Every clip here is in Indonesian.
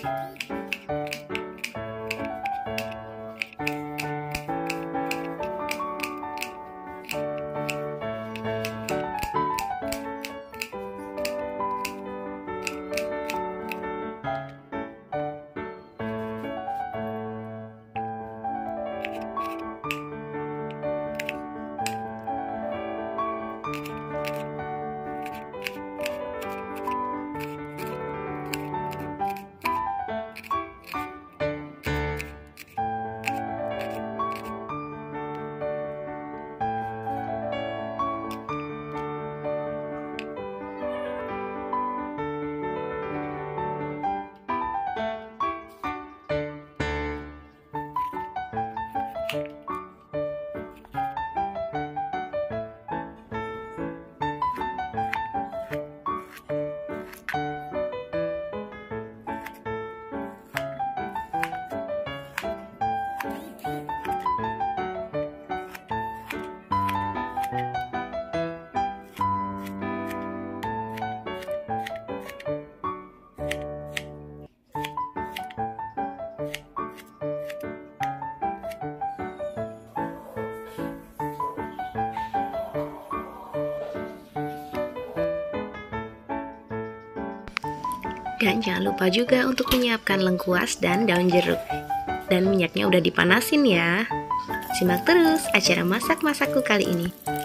Dan jangan lupa juga untuk menyiapkan lengkuas dan daun jeruk. Dan minyaknya udah dipanasin ya. Simak terus acara masak-masakku kali ini.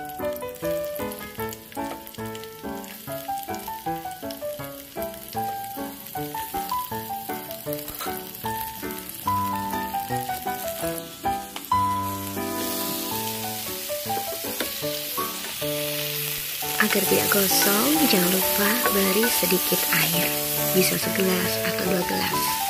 Agar tidak gosong, jangan lupa beri sedikit air. Bisa segelas atau 2 gelas.